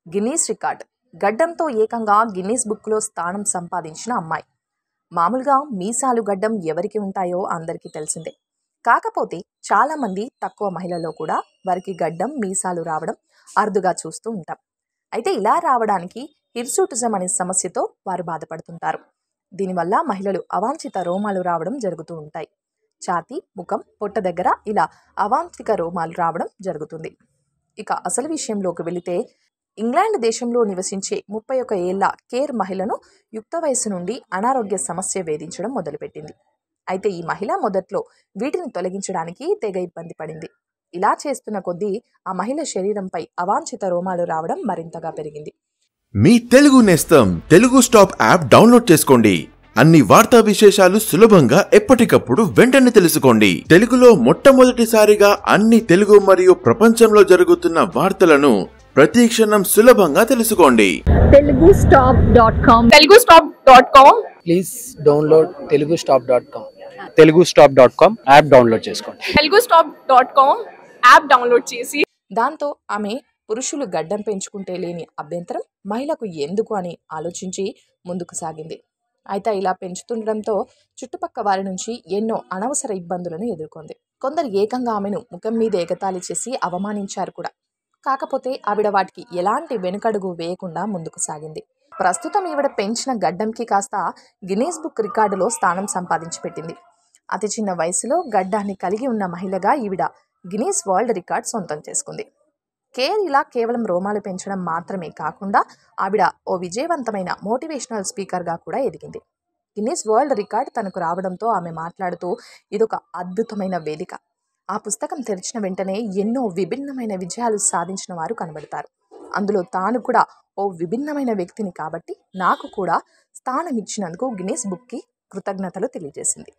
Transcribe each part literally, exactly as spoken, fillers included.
Guinness record గడ్డంతో ఏకంగా Guinness బుక్లో స్థానం సంపాదించిన అమ్మాయి. మామూలుగా మీసాలు గడ్డం ఎవరికి ఉంటాయో అందరికీ తెలిసిందే. కాకపోతే చాలామంది తక్కువ మహిళల్లో కూడా వారికి గడ్డం మీసాలు రావడం అరుదుగా చూస్తూ ఉంటాం. అయితే ఇలా రావడానికి హిర్సూటిజం అనే సమస్యతో వారు బాధపడుతుంటారు. దీనివల్ల మహిళలు అవాంఛిత రోమాలు రావడం జరుగుతూ ఉంటాయి. ఛాతీ, ముఖం, పొట్ట దగ్గర ఇలా అవాంఛిత రోమాలు రావడం జరుగుతుంది. ఇక అసలు విషయంలోకి వెళితే, ఇంగ్లాండ్ దేశంలో నివసించే ముప్పై ఒక ఏళ్ల కేర్ మహిళను యుక్త వయసు నుండి అనారోగ్య సమస్య వేధించడం మొదలుపెట్టింది. అయితే ఈ మహిళ మొదట్లో వీటిని తొలగించడానికి తెగ ఇబ్బంది పడింది. ఇలా చేస్తున్న కొద్దీ ఆ మహిళ శరీరంపై అవాంఛిత రోమాలు రావడం మరింతగా పెరిగింది. మీ తెలుగు నేస్తం తెలుగు స్టాప్ యాప్ డౌన్లోడ్ చేసుకోండి. అన్ని వార్తా విశేషాలు సులభంగా ఎప్పటికప్పుడు వెంటనే తెలుసుకోండి. తెలుగులో మొట్టమొదటిసారిగా అన్ని తెలుగు మరియు ప్రపంచంలో జరుగుతున్న వార్తలను ప్రతి క్షణం సులభంగా తెలుసుకోండి. Telugu stop dot com Telugu stop dot com please download Telugu stop dot com Telugu stop dot com app download చేసుకోండి. Telugu stop dot com app download చేసి దాంతో ఆమె పురుషులు గడ్డం పెంచుకుంటే లేని అభ్యంతరం మహిళకు ఎందుకు అని ఆలోచించి ముందుకు సాగింది. అయితే ఇలా పెంచుతుండడంతో చుట్టుపక్క వారి నుంచి ఎన్నో అనవసర ఇబ్బందులను ఎదుర్కొంది. కొందరు ఏకంగా ఆమెను ముఖం మీద ఎగతాళి చేసి అవమానించారు కూడా. కాకపోతే ఆవిడ వాటికి ఎలాంటి వెనుకడుగు వేయకుండా ముందుకు సాగింది. ప్రస్తుతం ఈవిడ పెంచిన గడ్డంకి కాస్త గిన్నీస్ బుక్ రికార్డులో స్థానం సంపాదించి పెట్టింది. అతి చిన్న వయసులో గడ్డాన్ని కలిగి ఉన్న మహిళగా ఈవిడ గిన్నీస్ వరల్డ్ రికార్డ్ సొంతం చేసుకుంది. కేర్ ఇలా కేవలం రోమాలు పెంచడం మాత్రమే కాకుండా ఆవిడ ఓ విజయవంతమైన మోటివేషనల్ స్పీకర్గా కూడా ఎదిగింది. గిన్నీస్ వరల్డ్ రికార్డ్ తనకు రావడంతో ఆమె మాట్లాడుతూ ఇదొక అద్భుతమైన వేదిక. ఆ పుస్తకం తెరిచిన వెంటనే ఎన్నో విభిన్నమైన విజయాలు సాధించిన వారు కనబడతారు. అందులో తాను కూడా ఓ విభిన్నమైన వ్యక్తిని కాబట్టి నాకు కూడా స్థానం ఇచ్చినందుకు గిన్నీస్ బుక్కి కృతజ్ఞతలు తెలియజేసింది.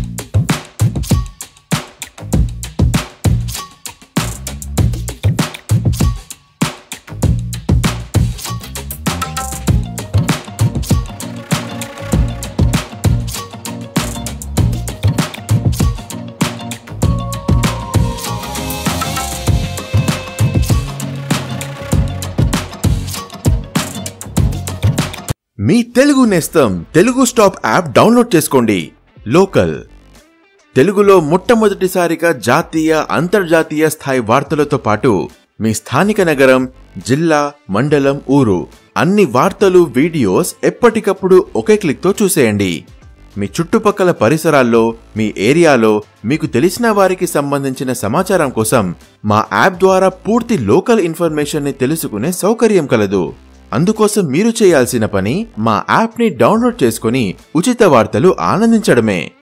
మీ తెలుగు నేస్తం తెలుగు స్టాప్ యాప్ డౌన్లోడ్ చేసుకోండి. లోకల్ తెలుగులో మొట్టమొదటిసారిగా జాతీయ, అంతర్జాతీయ స్థాయి వార్తలతో పాటు మీ స్థానిక నగరం, జిల్లా, మండలం, ఊరు అన్ని వార్తలు, వీడియోస్ ఎప్పటికప్పుడు ఒకే క్లిక్తో చూసేయండి. మీ చుట్టుపక్కల పరిసరాల్లో, మీ ఏరియాలో మీకు తెలిసిన వారికి సంబంధించిన సమాచారం కోసం మా యాప్ ద్వారా పూర్తి లోకల్ ఇన్ఫర్మేషన్ ని తెలుసుకునే సౌకర్యం కలదు. అందుకోసం మీరు చేయాల్సిన పని మా యాప్ ని డౌన్లోడ్ చేసుకుని ఉచిత వార్తలు ఆనందించడమే.